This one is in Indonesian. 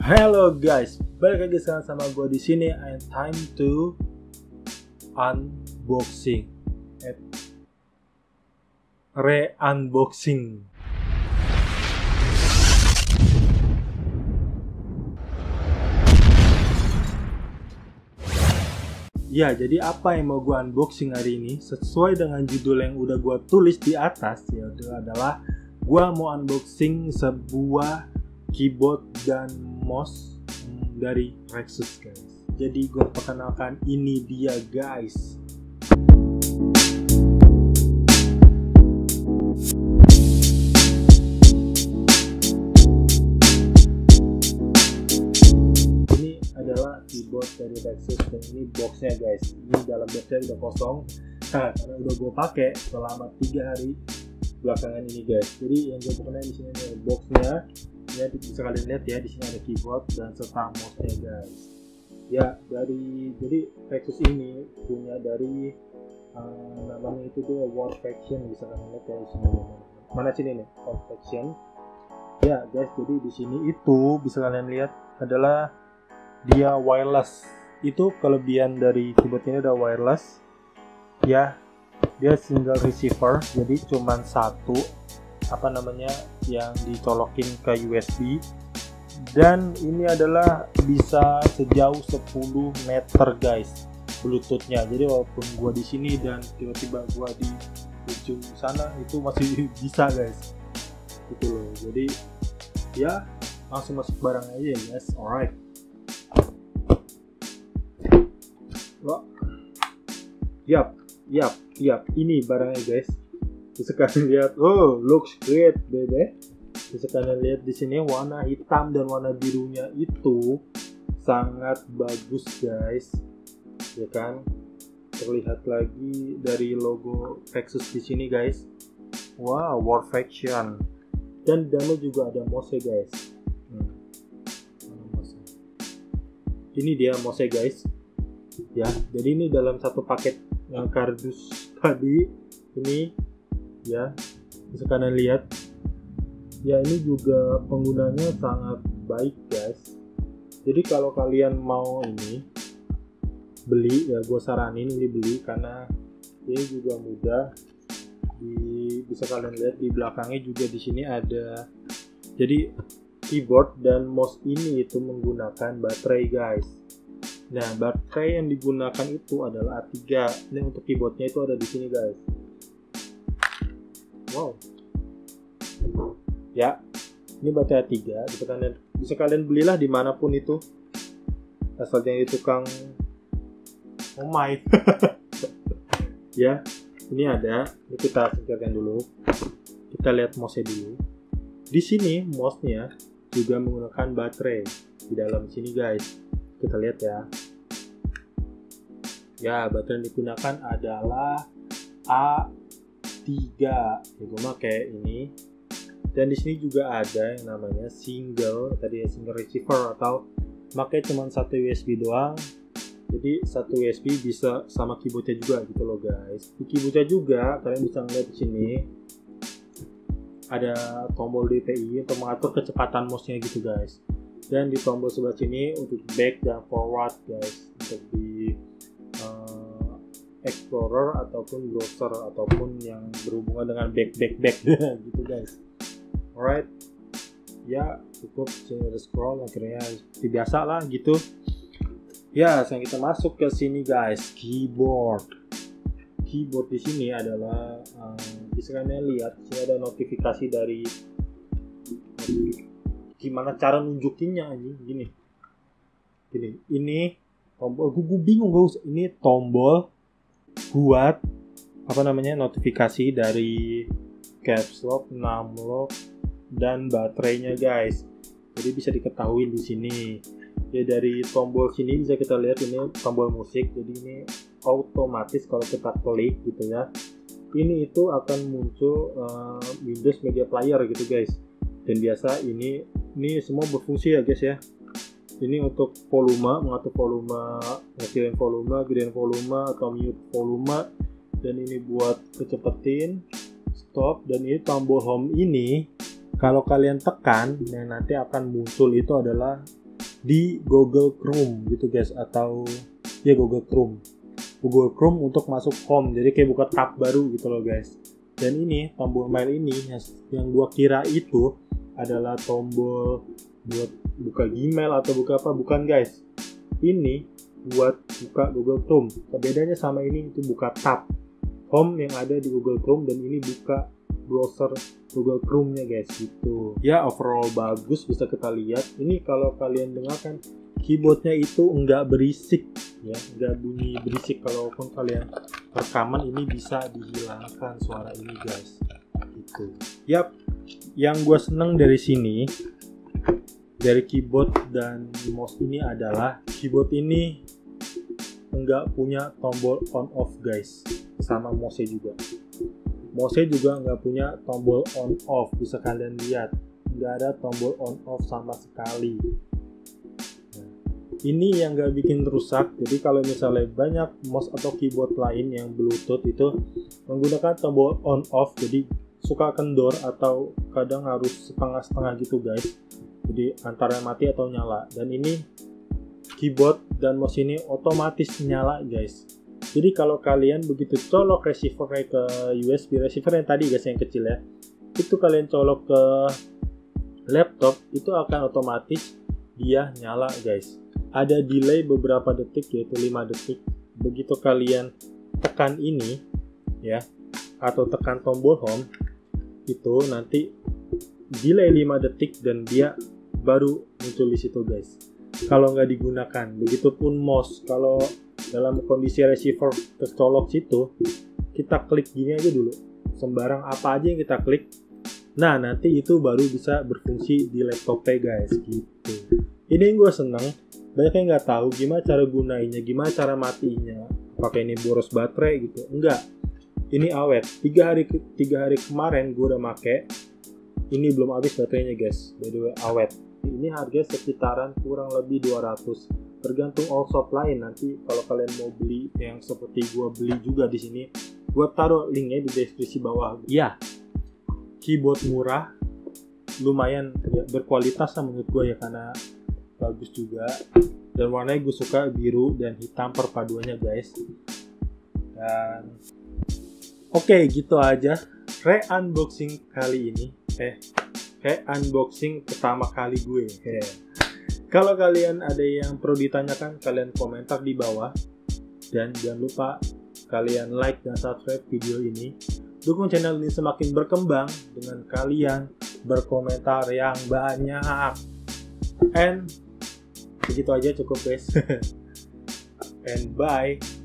Hello guys, balik lagi sekarang sama gue di sini. And time to unboxing, re-unboxing. Ya, jadi apa yang mau gue unboxing hari ini? Sesuai dengan judul yang udah gue tulis di atas, yaitu adalah gue mau unboxing sebuah keyboard dan mouse dari Rexus guys. Jadi gue perkenalkan, ini dia guys. Ini adalah keyboard dari Rexus dan ini boxnya guys. Ini dalam boxnya udah kosong karena udah gue pakai selama 3 hari belakangan ini guys. Jadi yang gue perkenalkan di sini adalah boxnya. Ya, bisa kalian lihat ya, di sini ada keyboard dan serta mouse-nya guys. Ya, jadi Rexus ini punya dari namanya itu tuh War Faction, bisa kalian lihat ya di sini. Mana sini nih, War Faction. Ya guys, jadi di sini itu bisa kalian lihat adalah dia wireless. Itu kelebihan dari keyboard ini, ada wireless. Ya, dia single receiver, jadi cuman satu yang dicolokin ke USB, dan ini adalah bisa sejauh 10 meter guys Bluetoothnya. Jadi walaupun gua di sini dan tiba-tiba gua di ujung sana itu masih bisa guys, gitu loh. Jadi ya langsung masuk barang aja ya guys. Alright, lo yap ini barangnya guys. Bisa kalian lihat, oh looks great baby. Bisa kalian lihat di sini warna hitam dan warna birunya itu sangat bagus guys, ya kan? Terlihat lagi dari logo Rexus di sini guys. Wow, War Faction. Dan dalamnya juga ada mouse guys. Ini dia mouse guys. Ya, jadi ini dalam satu paket yang kardus tadi ini. Ya, bisa kalian lihat ya, ini juga penggunanya sangat baik guys. Jadi kalau kalian mau ini beli ya, gue saranin ini beli karena ini juga mudah. Bisa kalian lihat di belakangnya juga di sini ada, jadi keyboard dan mouse ini itu menggunakan baterai guys. Nah, baterai yang digunakan itu adalah A3. Ini untuk keyboardnya itu ada di sini guys. Wow. Ya, ini baterai 3. Bisa kalian belilah dimanapun itu, asal jangan di tukang my. Ya, ini ada. Ini kita singkirkan dulu. Kita lihat mouse-nya dulu. Di sini mouse-nya juga menggunakan baterai di dalam sini guys. Kita lihat ya. Ya, baterai yang digunakan adalah A3. Ya, gue pakai ini. Dan di sini juga ada yang namanya single receiver, atau pakai cuma satu USB doang. Jadi satu USB bisa sama keyboardnya juga gitu loh guys. Di keyboardnya juga kalian bisa ngeliat di sini ada tombol DPI untuk mengatur kecepatan mouse-nya gitu guys. Dan di tombol sebelah sini untuk back dan forward guys, untuk di Explorer ataupun browser ataupun yang berhubungan dengan back gitu guys. Alright, ya cukup sini scroll, akhirnya seperti biasa lah gitu. Ya, sekarang kita masuk ke sini guys, keyboard di sini adalah bisa kalian lihat sini ada notifikasi dari gimana cara nunjukinnya gini. Ini tombol, gue bingung guys, ini tombol buat notifikasi dari caps lock, num lock, dan baterainya guys. Jadi bisa diketahui di sini. Ya, dari tombol sini bisa kita lihat ini tombol musik. Jadi ini otomatis kalau kita klik gitu ya, ini itu akan muncul Windows Media Player gitu guys. Dan biasa ini semua berfungsi ya guys ya. Ini untuk volume, mengatur volume, ngecilin volume, gedein volume, atau mute volume. Dan ini buat kecepetin, stop. Dan ini tombol home ini kalau kalian tekan, nanti akan muncul itu adalah di Google Chrome gitu guys, atau ya Google Chrome untuk masuk home, jadi kayak buka tab baru gitu loh guys. Dan ini tombol mail ini yang gua kira itu adalah tombol buat buka Gmail atau buka apa, bukan guys, ini buat buka Google Chrome. Bedanya sama ini, itu buka tab home yang ada di Google Chrome, dan ini buka browser Google Chrome-nya guys gitu. Ya overall bagus, bisa kita lihat. Ini kalau kalian dengarkan keyboardnya itu enggak berisik ya, enggak bunyi berisik. Kalaupun kalian rekaman ini bisa dihilangkan suara ini guys gitu. Yap, yang gue seneng dari sini, dari keyboard dan mouse ini adalah keyboard ini enggak punya tombol on off guys, sama mouse juga nggak punya tombol on off. Bisa kalian lihat, nggak ada tombol on off sama sekali. Nah, ini yang nggak bikin rusak. Jadi kalau misalnya banyak mouse atau keyboard lain yang Bluetooth itu menggunakan tombol on off, jadi suka kendor atau kadang harus setengah-setengah gitu guys, jadi antara mati atau nyala. Dan ini keyboard dan mouse ini otomatis nyala guys. Jadi kalau kalian begitu colok receiver-nya ke USB receiver yang tadi guys, yang kecil ya, itu kalian colok ke laptop, itu akan otomatis dia nyala guys. Ada delay beberapa detik, yaitu 5 detik. Begitu kalian tekan ini ya, atau tekan tombol home, itu nanti delay 5 detik dan dia baru muncul di situ guys. Kalau nggak digunakan, begitupun mouse, kalau dalam kondisi receiver tercolok situ, kita klik gini aja dulu, sembarang apa aja yang kita klik, nah nanti itu baru bisa berfungsi di laptopnya guys gitu. Ini yang gue seneng, banyak yang nggak tahu gimana cara gunainnya, gimana cara matinya, pakai ini boros baterai gitu, enggak. Ini awet, 3 hari kemarin gue udah make, ini belum habis baterainya guys, by the way awet. Ini harga sekitaran kurang lebih 200, tergantung all shop lain. Nanti kalau kalian mau beli yang seperti gua beli juga di sini, gua taruh linknya di deskripsi bawah. Ya, keyboard murah, lumayan ya, berkualitas lah menurut gua ya, karena bagus juga. Dan warnanya gue suka biru dan hitam perpaduannya guys. Dan oke, gitu aja re-unboxing kali ini. Unboxing pertama kali gue. Kalau kalian ada yang perlu ditanyakan, kalian komentar di bawah. Dan jangan lupa kalian like dan subscribe video ini. Dukung channel ini semakin berkembang dengan kalian berkomentar yang banyak. And begitu aja cukup guys. And bye.